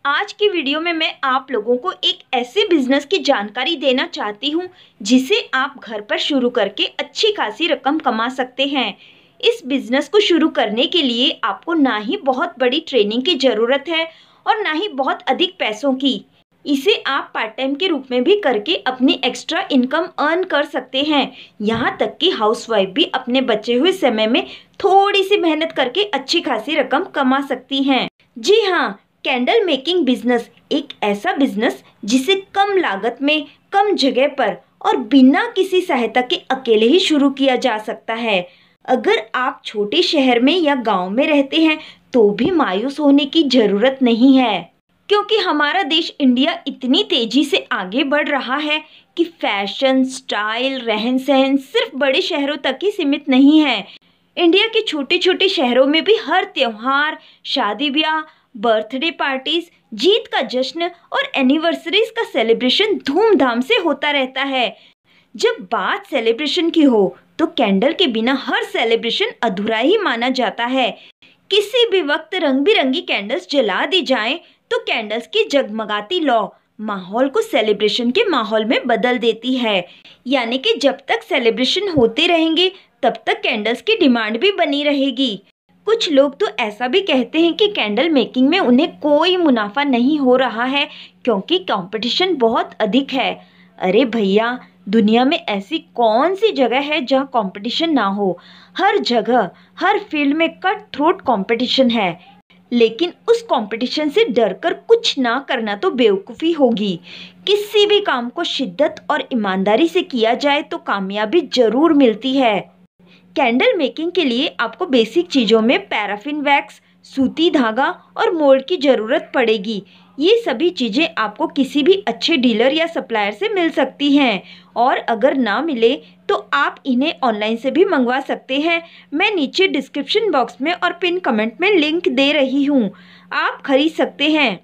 आज की वीडियो में मैं आप लोगों को एक ऐसे बिजनेस की जानकारी देना चाहती हूँ जिसे आप घर पर शुरू करके अच्छी खासी रकम कमा सकते हैं। इस बिजनेस को शुरू करने के लिए आपको ना ही बहुत बड़ी ट्रेनिंग की ज़रूरत है और ना ही बहुत अधिक पैसों की। इसे आप पार्ट टाइम के रूप में भी करके अपनी एक्स्ट्रा इनकम अर्न कर सकते हैं। यहाँ तक कि हाउसवाइफ भी अपने बचे हुए समय में थोड़ी सी मेहनत करके अच्छी खासी रकम कमा सकती हैं। जी हाँ, कैंडल मेकिंग बिजनेस एक ऐसा बिजनेस जिसे कम लागत में, कम जगह पर और बिना किसी सहायता के अकेले ही शुरू किया जा सकता है। अगर आप छोटे शहर में या गांव में रहते हैं तो भी मायूस होने की जरूरत नहीं है, क्योंकि हमारा देश इंडिया इतनी तेजी से आगे बढ़ रहा है कि फैशन, स्टाइल, रहन सहन सिर्फ बड़े शहरों तक ही सीमित नहीं है। इंडिया के छोटे छोटे शहरों में भी हर त्योहार, शादी ब्याह, बर्थडे पार्टीज, जीत का जश्न और एनिवर्सरीज का सेलिब्रेशन धूमधाम से होता रहता है। जब बात सेलिब्रेशन की हो तो कैंडल के बिना हर सेलिब्रेशन अधूरा ही माना जाता है। किसी भी वक्त रंग बिरंगी कैंडल्स जला दी जाएं तो कैंडल्स की जगमगाती लौ माहौल को सेलिब्रेशन के माहौल में बदल देती है। यानी कि जब तक सेलिब्रेशन होते रहेंगे तब तक कैंडल्स की डिमांड भी बनी रहेगी। कुछ लोग तो ऐसा भी कहते हैं कि कैंडल मेकिंग में उन्हें कोई मुनाफा नहीं हो रहा है क्योंकि कंपटीशन बहुत अधिक है। अरे भैया, दुनिया में ऐसी कौन सी जगह है जहां कंपटीशन ना हो। हर जगह, हर फील्ड में कट थ्रोट कंपटीशन है। लेकिन उस कंपटीशन से डरकर कुछ ना करना तो बेवकूफ़ी होगी। किसी भी काम को शिद्दत और ईमानदारी से किया जाए तो कामयाबी जरूर मिलती है। कैंडल मेकिंग के लिए आपको बेसिक चीज़ों में पैराफिन वैक्स, सूती धागा और मोल्ड की ज़रूरत पड़ेगी। ये सभी चीज़ें आपको किसी भी अच्छे डीलर या सप्लायर से मिल सकती हैं, और अगर ना मिले तो आप इन्हें ऑनलाइन से भी मंगवा सकते हैं। मैं नीचे डिस्क्रिप्शन बॉक्स में और पिन कमेंट में लिंक दे रही हूँ, आप खरीद सकते हैं।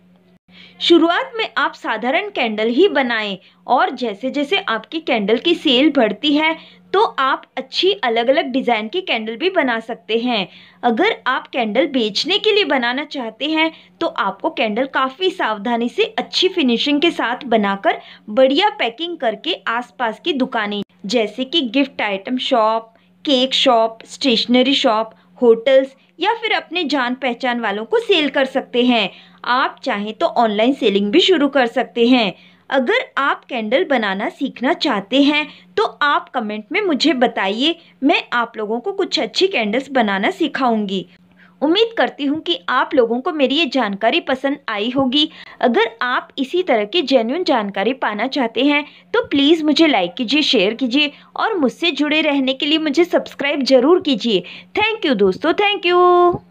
शुरुआत में आप साधारण कैंडल ही बनाएं और जैसे जैसे आपकी कैंडल की सेल बढ़ती है तो आप अच्छी अलग अलग डिज़ाइन की कैंडल भी बना सकते हैं। अगर आप कैंडल बेचने के लिए बनाना चाहते हैं तो आपको कैंडल काफ़ी सावधानी से अच्छी फिनिशिंग के साथ बनाकर बढ़िया पैकिंग करके आसपास की दुकानें जैसे कि gift item shop, cake shop, stationery shop, hotels या फिर अपने जान पहचान वालों को सेल कर सकते हैं। आप चाहें तो ऑनलाइन सेलिंग भी शुरू कर सकते हैं। अगर आप कैंडल बनाना सीखना चाहते हैं तो आप कमेंट में मुझे बताइए, मैं आप लोगों को कुछ अच्छी कैंडल्स बनाना सिखाऊंगी। उम्मीद करती हूँ कि आप लोगों को मेरी ये जानकारी पसंद आई होगी। अगर आप इसी तरह की जेन्युइन जानकारी पाना चाहते हैं तो प्लीज़ मुझे लाइक कीजिए, शेयर कीजिए और मुझसे जुड़े रहने के लिए मुझे सब्सक्राइब ज़रूर कीजिए। थैंक यू दोस्तों, थैंक यू।